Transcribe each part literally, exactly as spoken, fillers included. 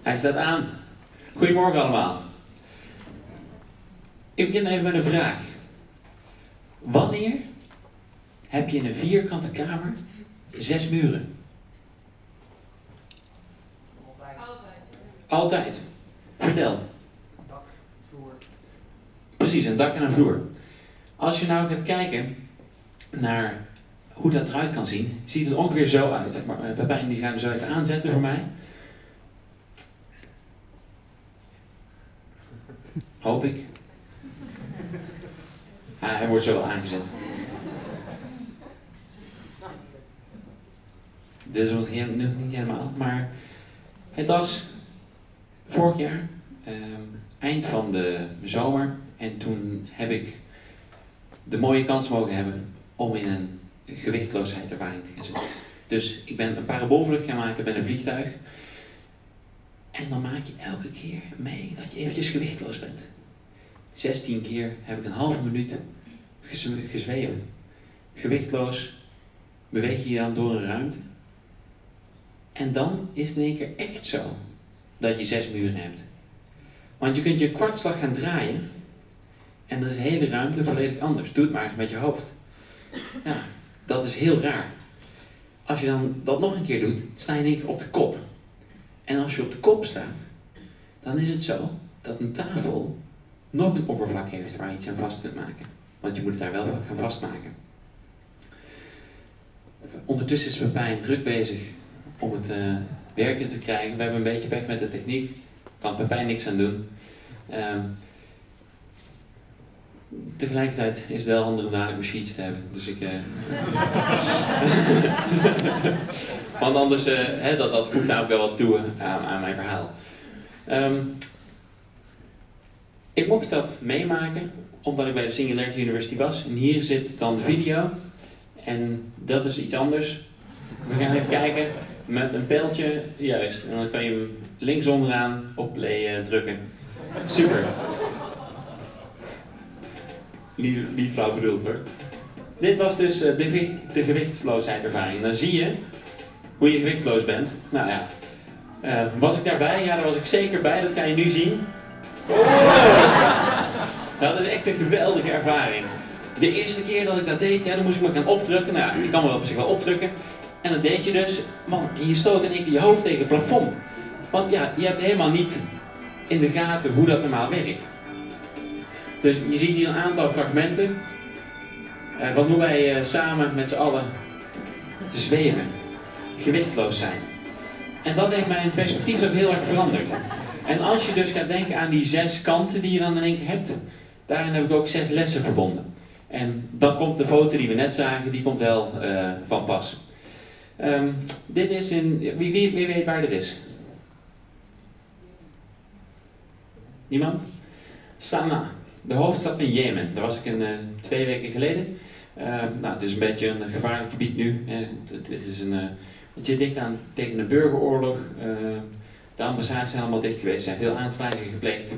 Hij staat aan. Goedemorgen allemaal. Ik begin even met een vraag. Wanneer heb je in een vierkante kamer zes muren? Altijd. Altijd. Vertel. Dak, vloer. Precies, een dak en een vloer. Als je nou gaat kijken naar hoe dat eruit kan zien, ziet het ongeveer zo uit. Maar uh, Pepijn die gaat hem zo even aanzetten voor mij. Hoop ik. Ah, hij wordt zo wel aangezet. Dit is nog niet helemaal, maar het was vorig jaar, eh, eind van de zomer, en toen heb ik de mooie kans mogen hebben om in een gewichtloosheidservaring te gaan zitten. Dus ik ben een paraboolvlucht gaan maken met een vliegtuig. En dan maak je elke keer mee dat je eventjes gewichtloos bent. zestien keer heb ik een halve minuut gezwe- gezweven. Gewichtloos beweeg je je dan door een ruimte. En dan is het in één keer echt zo dat je zes muren hebt. Want je kunt je kwartslag gaan draaien en dan is de hele ruimte volledig anders. Doe het maar eens met je hoofd. Ja, dat is heel raar. Als je dan dat nog een keer doet, sta je in één keer op de kop. En als je op de kop staat, dan is het zo dat een tafel nog een oppervlak heeft waar je iets aan vast kunt maken. Want je moet het daar wel van gaan vastmaken. Ondertussen is Pepijn druk bezig om het uh, werken te krijgen. We hebben een beetje pech met de techniek. Kan Pepijn niks aan doen. Uh, tegelijkertijd is het wel handig om dadelijk mijn sheets te hebben. Dus ik... Uh... Want anders, uh, hè, dat, dat voegt namelijk wel wat toe aan, aan mijn verhaal. Um, ik mocht dat meemaken omdat ik bij de Singularity University was. En hier zit dan de video. En dat is iets anders. We gaan even kijken met een pijltje. Juist. En dan kan je hem links onderaan op play uh, drukken. Super. Niet, niet flauw bedoeld hoor. Dit was dus uh, de, gewicht, de gewichtsloosheidervaring. Dan zie je hoe je gewichtloos bent. Nou ja. Uh, was ik daarbij? Ja, daar was ik zeker bij. Dat ga je nu zien. Oh! Dat is echt een geweldige ervaring. De eerste keer dat ik dat deed, ja, dan moest ik me gaan opdrukken. Nou ja, je kan me op zich wel opdrukken. En dat deed je dus. Man, en je stoot in één keer je hoofd tegen het plafond. Want ja, je hebt helemaal niet in de gaten hoe dat normaal werkt. Dus je ziet hier een aantal fragmenten uh, van hoe wij uh, samen met z'n allen zweven. Gewichtloos zijn. En dat heeft mijn perspectief ook heel erg veranderd. En als je dus gaat denken aan die zes kanten die je dan in één keer hebt, daarin heb ik ook zes lessen verbonden. En dan komt de foto die we net zagen, die komt wel uh, van pas. Um, dit is in... Wie, wie, wie weet waar dit is? Niemand? Sanaa, de hoofdstad van Jemen. Daar was ik een, uh, twee weken geleden. Uh, nou, het is een beetje een gevaarlijk gebied nu. Uh, het, is een, uh, het zit dicht aan tegen een burgeroorlog. Uh, de ambassades zijn allemaal dicht geweest. Er zijn veel aanslagen gepleegd.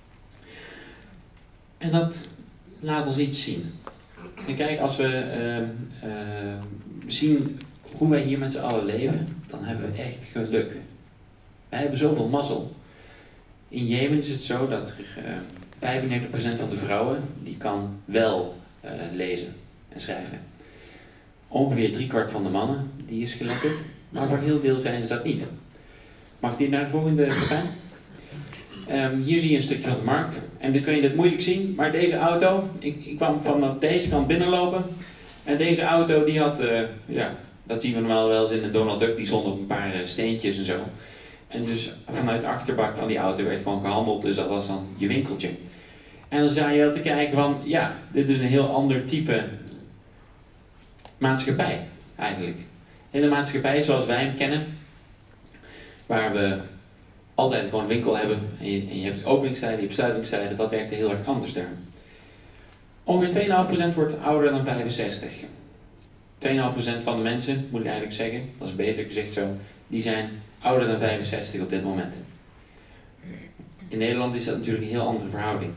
En dat laat ons iets zien. En kijk, als we uh, uh, zien hoe wij hier met z'n allen leven, dan hebben we echt geluk. Wij hebben zoveel mazzel. In Jemen is het zo dat uh, vijfendertig procent van de vrouwen die kan wel uh, lezen en schrijven. Ongeveer driekwart van de mannen die is geletterd, maar voor heel deel zijn ze dat niet. Mag ik dit naar de volgende Pepijn? Um, hier zie je een stukje van de markt. En dan kun je dit moeilijk zien, maar deze auto, ik, ik kwam vanaf deze kant binnenlopen. En deze auto die had, uh, ja, dat zien we normaal wel eens in een Donald Duck, die stond op een paar uh, steentjes en zo. En dus vanuit de achterbak van die auto werd gewoon gehandeld, dus dat was dan je winkeltje. En dan zou je wel te kijken van, ja, dit is een heel ander type maatschappij eigenlijk. In de maatschappij zoals wij hem kennen, waar we altijd gewoon een winkel hebben en je, en je hebt openingstijden, je hebt sluitingstijden, dat werkt heel erg anders daar. Ongeveer twee komma vijf procent wordt ouder dan vijfenzestig. twee komma vijf procent van de mensen, moet ik eigenlijk zeggen, dat is beter gezegd zo, die zijn ouder dan vijfenzestig op dit moment. In Nederland is dat natuurlijk een heel andere verhouding.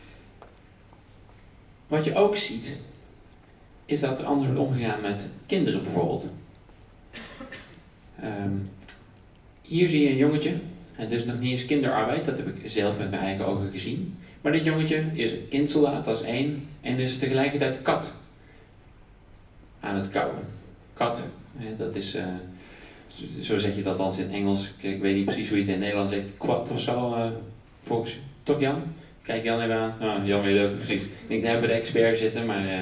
Wat je ook ziet, is dat er anders wordt omgegaan met kinderen bijvoorbeeld. Um, hier zie je een jongetje, En dus nog niet eens kinderarbeid, dat heb ik zelf met mijn eigen ogen gezien. Maar dit jongetje is een kindsoldaat, dat is één, en is tegelijkertijd kat aan het kauwen. Kat, hè, dat is, uh, zo zeg je dat dan in het Engels, ik, ik weet niet precies hoe je het in het Nederlands zegt, kwad of zo, uh, volgens, toch Jan? Kijk Jan even aan. Oh, Jan weet het ook precies. Ik denk, daar hebben we de expert zitten, maar... Uh...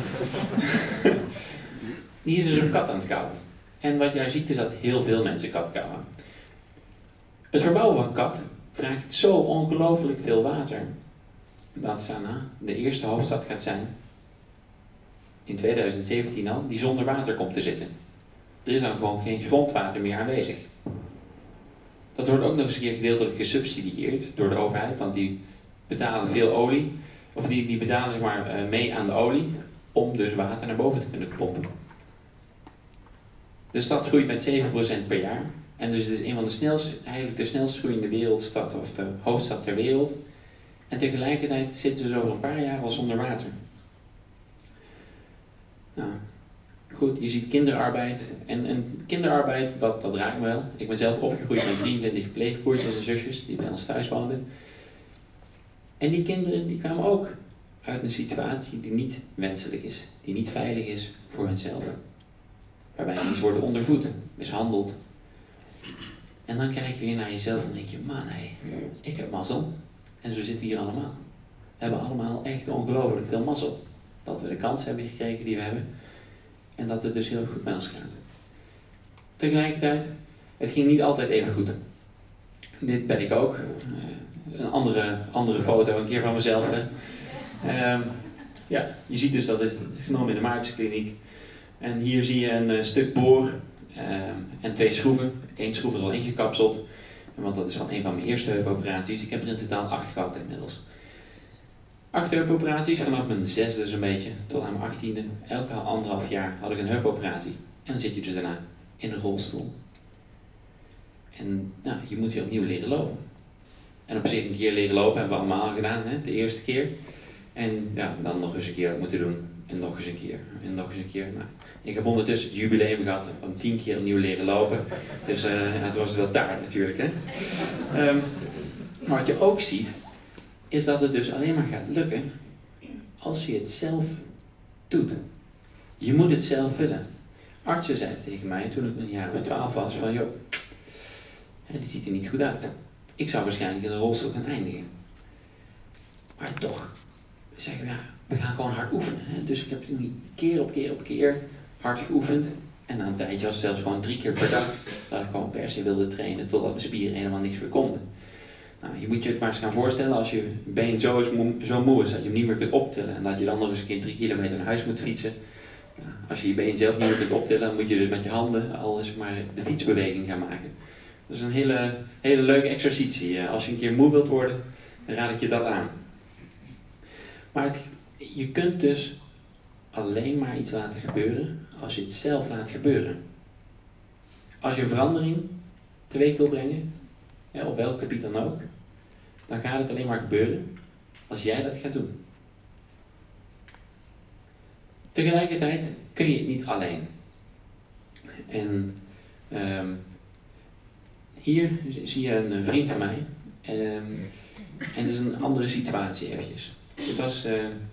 Die is dus een kat aan het kauwen. En wat je daar ziet is dat heel veel mensen kat kauwen. Het verbouwen van een kat vraagt zo ongelooflijk veel water, dat Sanaa de eerste hoofdstad gaat zijn, in tweeduizend zeventien al, die zonder water komt te zitten. Er is dan gewoon geen grondwater meer aanwezig. Dat wordt ook nog eens een keer gedeeltelijk gesubsidieerd door de overheid, want die betalen veel olie, of die, die betalen zeg maar mee aan de olie, om dus water naar boven te kunnen pompen. De stad groeit met zeven procent per jaar. En dus het is een van de snelst, eigenlijk de snelst groeiende wereldstad, of de hoofdstad ter wereld. En tegelijkertijd zitten ze dus over een paar jaar al zonder water. Nou, goed, je ziet kinderarbeid. En, en kinderarbeid, dat, dat raakt me wel. Ik ben zelf opgegroeid met drieëntwintig pleegbroertjes en zusjes die bij ons thuis woonden. En die kinderen die kwamen ook uit een situatie die niet wenselijk is. Die niet veilig is voor hunzelf. Waarbij mensen worden ondervoed, mishandeld. En dan kijk je weer naar jezelf en denk je, man hé, ik heb mazzel. En zo zitten we hier allemaal. We hebben allemaal echt ongelooflijk veel mazzel. Dat we de kans hebben gekregen die we hebben. En dat het dus heel goed met ons gaat. Tegelijkertijd, het ging niet altijd even goed. Dit ben ik ook. Uh, een andere, andere foto, een keer van mezelf. Hè. Um, ja, je ziet dus dat het genomen in de Maartenskliniek. En hier zie je een uh, stuk boor um, en twee schroeven. Eén schroef is al ingekapseld, want dat is van een van mijn eerste heupoperaties. Ik heb er in totaal acht gehad inmiddels. Acht heupoperaties, vanaf mijn zesde zo'n beetje tot aan mijn achttiende. Elke anderhalf jaar had ik een heupoperatie. En dan zit je dus daarna in een rolstoel. En nou, je moet weer opnieuw leren lopen. En op zich een keer leren lopen hebben we allemaal gedaan, hè, de eerste keer. En ja, dan nog eens een keer moeten doen. En nog eens een keer. En nog eens een keer. Nou, ik heb ondertussen het jubileum gehad van tien keer opnieuw leren lopen. Dus uh, ja, het was wel daar natuurlijk. Hè. Um, maar wat je ook ziet, is dat het dus alleen maar gaat lukken als je het zelf doet. Je moet het zelf willen. Artsen zeiden tegen mij toen ik een jaar of twaalf was van, joh, die ziet er niet goed uit. Ik zou waarschijnlijk in de rolstoel gaan eindigen. Maar toch, zeggen we, ja, we gaan gewoon hard oefenen. Hè? Dus ik heb toen keer op keer op keer hard geoefend. En na een tijdje was het zelfs gewoon drie keer per dag dat ik gewoon per se wilde trainen totdat mijn spieren helemaal niks meer konden. Nou, je moet je het maar eens gaan voorstellen als je been zo, is moe, zo moe is dat je hem niet meer kunt optillen en dat je dan nog eens een keer drie kilometer naar huis moet fietsen. Nou, als je je been zelf niet meer kunt optillen, dan moet je dus met je handen al eens maar de fietsbeweging gaan maken. Dat is een hele, hele leuke exercitie. Als je een keer moe wilt worden, dan raad ik je dat aan. Maar het, je kunt dus alleen maar iets laten gebeuren als je het zelf laat gebeuren. Als je een verandering teweeg wil brengen, ja, op welk gebied dan ook, dan gaat het alleen maar gebeuren als jij dat gaat doen. Tegelijkertijd kun je het niet alleen. En um, hier zie je een vriend van mij. Um, en het is een andere situatie eventjes. Het was uh,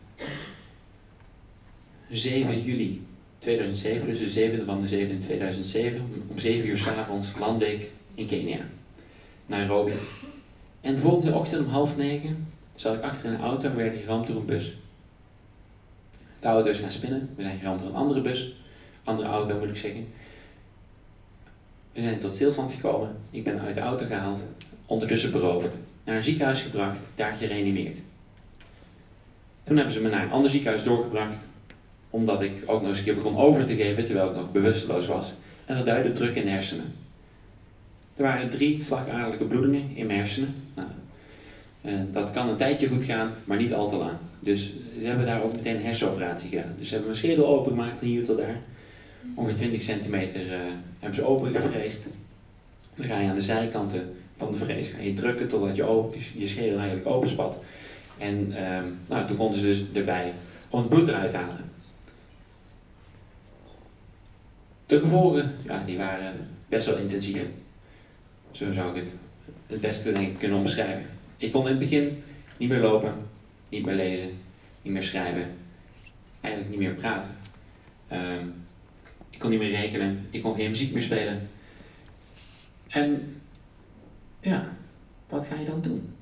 zeven juli tweeduizend zeven, dus de zevende van de zevende in tweeduizend zeven. Om zeven uur 's avonds landde ik in Kenia, Nairobi. En de volgende ochtend om half negen zat ik achter in een auto en werd geramd door een bus. De auto is gaan spinnen, we zijn geramd door een andere bus, andere auto moet ik zeggen. We zijn tot stilstand gekomen, ik ben uit de auto gehaald, ondertussen beroofd, naar een ziekenhuis gebracht, daar gereanimeerd. Toen hebben ze me naar een ander ziekenhuis doorgebracht, omdat ik ook nog eens een keer begon over te geven terwijl ik nog bewusteloos was. En dat duidde druk in de hersenen. Er waren drie slagadelijke bloedingen in mijn hersenen. Nou, uh, dat kan een tijdje goed gaan, maar niet al te lang. Dus ze hebben daar ook meteen een hersenoperatie gedaan. Dus ze hebben mijn schedel opengemaakt van hier tot daar. Ongeveer twintig centimeter uh, hebben ze opengevreesd. Dan ga je aan de zijkanten van de vrees ga je drukken totdat je, open, je schedel eigenlijk openspat. En uh, nou, toen konden ze dus erbij om het bloed eruit halen. De gevolgen, ja, die waren best wel intensief. Zo zou ik het het beste denk ik kunnen omschrijven. Ik kon in het begin niet meer lopen, niet meer lezen, niet meer schrijven, eigenlijk niet meer praten. Um, ik kon niet meer rekenen, ik kon geen muziek meer spelen. En ja, wat ga je dan doen?